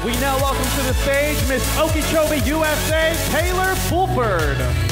We now welcome to the stage Miss Okeechobee USA, Taylor Fulford.